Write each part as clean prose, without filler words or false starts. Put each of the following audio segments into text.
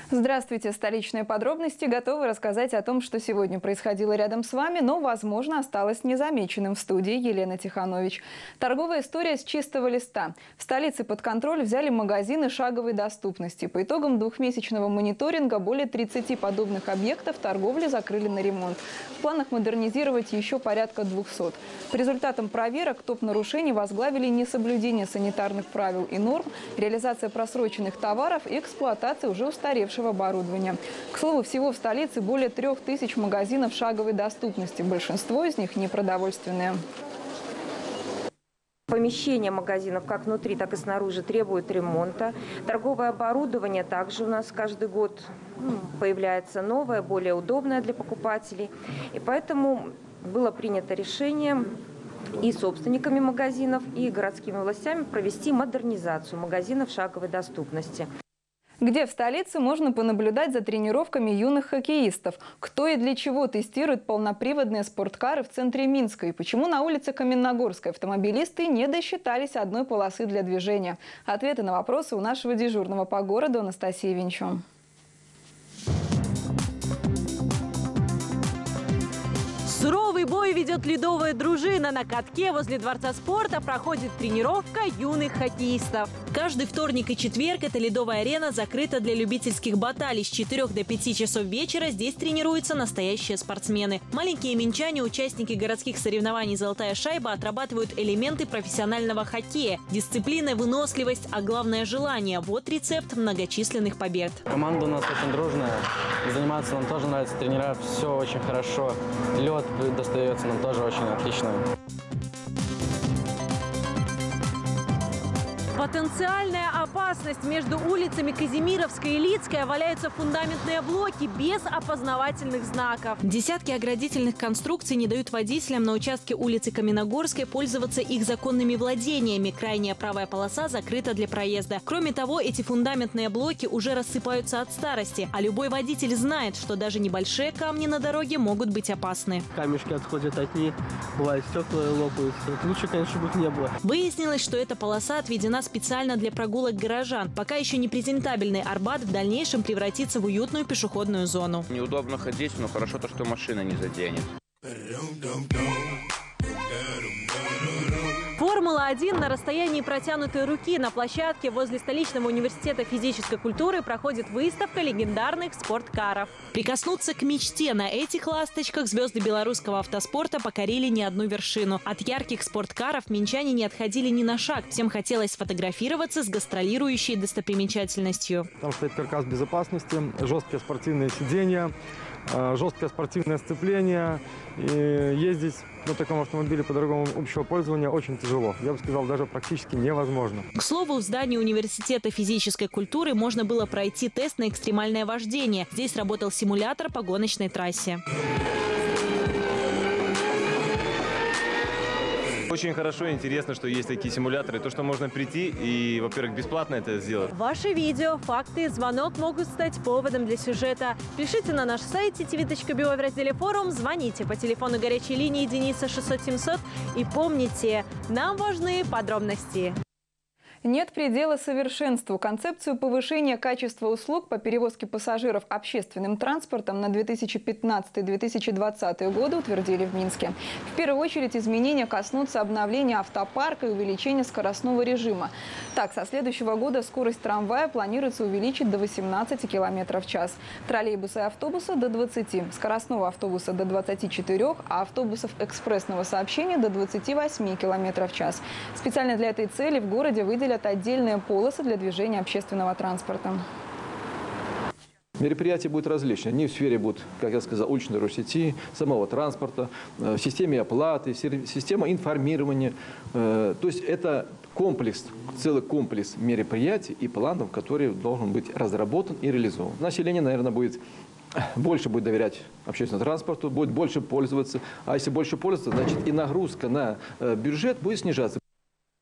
Здравствуйте! Столичные подробности готовы рассказать о том, что сегодня происходило рядом с вами, но, возможно, осталось незамеченным. В студии Елена Тиханович. Торговая история с чистого листа. В столице под контроль взяли магазины шаговой доступности. По итогам двухмесячного мониторинга более 30 подобных объектов торговли закрыли на ремонт. В планах модернизировать еще порядка 200. По результатам проверок топ-нарушений возглавили несоблюдение санитарных правил и норм, реализация просроченных товаров и эксплуатация уже устаревших оборудования. К слову, всего в столице более 3000 магазинов шаговой доступности. Большинство из них непродовольственные. Помещения магазинов как внутри, так и снаружи требуют ремонта. Торговое оборудование также у нас каждый год появляется новое, более удобное для покупателей. И поэтому было принято решение и собственниками магазинов, и городскими властями провести модернизацию магазинов шаговой доступности. Где в столице можно понаблюдать за тренировками юных хоккеистов? Кто и для чего тестирует полноприводные спорткары в центре Минска? И почему на улице Каменногорской автомобилисты не досчитались одной полосы для движения? Ответы на вопросы у нашего дежурного по городу Анастасии Винчо. Суровый бой ведет ледовая дружина. На катке возле Дворца спорта проходит тренировка юных хоккеистов. Каждый вторник и четверг эта ледовая арена закрыта для любительских баталий. С 4 до 5 часов вечера здесь тренируются настоящие спортсмены. Маленькие минчане, участники городских соревнований «Золотая шайба», отрабатывают элементы профессионального хоккея. Дисциплина, выносливость, а главное – желание. Вот рецепт многочисленных побед. Команда у нас очень дружная. Заниматься нам тоже нравится. Тренера, все очень хорошо. Лед достается нам тоже очень отлично. Потенциальная опасность. Между улицами Казимировская и Лицкая валяются фундаментные блоки без опознавательных знаков. Десятки оградительных конструкций не дают водителям на участке улицы Каменногорской пользоваться их законными владениями. Крайняя правая полоса закрыта для проезда. Кроме того, эти фундаментные блоки уже рассыпаются от старости. А любой водитель знает, что даже небольшие камни на дороге могут быть опасны. Камешки отходят от них, бывает стекла лопаются. Лучше, конечно, чтобы их не было. Выяснилось, что эта полоса отведена специально для прогулок горожан. Пока еще не презентабельный Арбат в дальнейшем превратится в уютную пешеходную зону. Неудобно ходить, но хорошо то, что машина не заденет. Формула-1 на расстоянии протянутой руки. На площадке возле столичного университета физической культуры проходит выставка легендарных спорткаров. Прикоснуться к мечте. На этих ласточках звезды белорусского автоспорта покорили не одну вершину. От ярких спорткаров минчане не отходили ни на шаг. Всем хотелось сфотографироваться с гастролирующей достопримечательностью. Там стоит каркас безопасности, жесткие спортивные сиденья, жесткое спортивное сцепление. И ездить на таком автомобиле по дорогам общего пользования очень тяжело. Я бы сказал, даже практически невозможно. К слову, в здании университета физической культуры можно было пройти тест на экстремальное вождение. Здесь работал симулятор по гоночной трассе. Очень хорошо и интересно, что есть такие симуляторы. То, что можно прийти и, во-первых, бесплатно это сделать. Ваши видео, факты, звонок могут стать поводом для сюжета. Пишите на наш сайт ctv.by в разделе «Форум», звоните по телефону горячей линии единица 600 700 и помните, нам важны подробности. Нет предела совершенству. Концепцию повышения качества услуг по перевозке пассажиров общественным транспортом на 2015-2020 годы утвердили в Минске. В первую очередь изменения коснутся обновления автопарка и увеличения скоростного режима. Так, со следующего года скорость трамвая планируется увеличить до 18 км в час, троллейбуса и автобуса до 20, скоростного автобуса до 24, а автобусов экспрессного сообщения до 28 км в час. Специально для этой цели в городе выделят отдельные полосы для движения общественного транспорта. Мероприятия будут различные. Они в сфере будут, как я сказал, уличной сети, самого транспорта, в системе оплаты, система информирования. То есть это комплекс, целый комплекс мероприятий и планов, который должен быть разработан и реализован. Население, наверное, больше будет доверять общественному транспорту, будет больше пользоваться. А если больше пользоваться, значит и нагрузка на бюджет будет снижаться.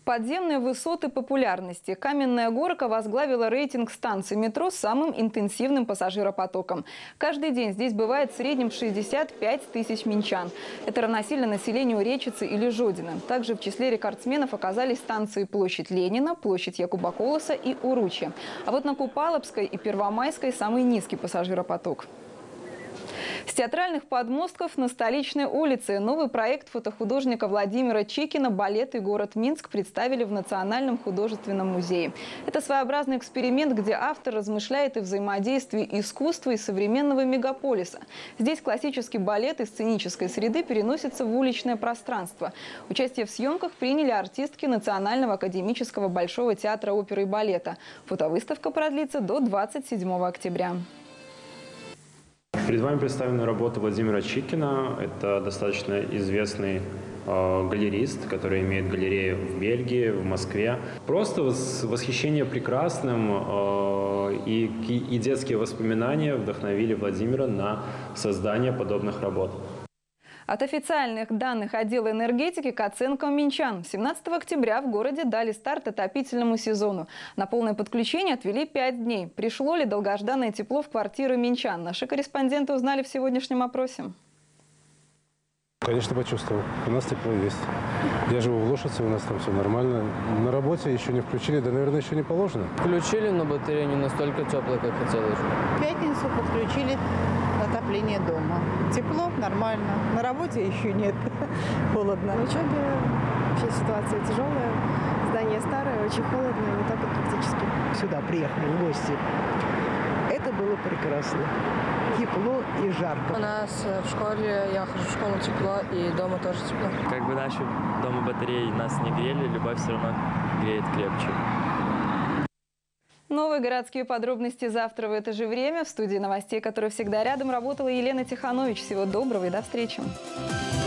Подземные высоты популярности. Каменная горка возглавила рейтинг станций метро с самым интенсивным пассажиропотоком. Каждый день здесь бывает в среднем 65 тысяч минчан. Это равносильно населению Речицы или Жодина. Также в числе рекордсменов оказались станции Площадь Ленина, Площадь Якуба Колоса и Уручье. А вот на Купаловской и Первомайской самый низкий пассажиропоток. С театральных подмостков на Столичной улице новый проект фотохудожника Владимира Чикина «Балет и город Минск» представили в Национальном художественном музее. Это своеобразный эксперимент, где автор размышляет о взаимодействии искусства и современного мегаполиса. Здесь классический балет из сценической среды переносится в уличное пространство. Участие в съемках приняли артистки Национального академического Большого театра оперы и балета. Фотовыставка продлится до 27 октября. Перед вами представлена работа Владимира Чикина. Это достаточно известный галерист, который имеет галерею в Бельгии, в Москве. Просто восхищение прекрасным и детские воспоминания вдохновили Владимира на создание подобных работ. От официальных данных отдела энергетики к оценкам минчан. 17 октября в городе дали старт отопительному сезону. На полное подключение отвели 5 дней. Пришло ли долгожданное тепло в квартиры минчан? Наши корреспонденты узнали в сегодняшнем опросе. Конечно, почувствовал. У нас тепло есть. Я живу в Лошадце, у нас там все нормально. На работе еще не включили, да, наверное, еще не положено. Включили, но батарея не настолько теплая, как хотелось. В пятницу подключили отопление дома. Тепло, нормально. На работе еще нет. Холодно. В учебе вообще ситуация тяжелая. Здание старое, очень холодно, не так вот практически. Сюда приехали в гости. Это было прекрасно. Тепло и жарко. У нас в школе, я хожу в школу, тепло, и дома тоже тепло. Как бы наши дома батареи нас не грели, любовь все равно греет крепче. Новые городские подробности завтра в это же время. В студии новостей, которая всегда рядом, работала Елена Тиханович. Всего доброго и до встречи.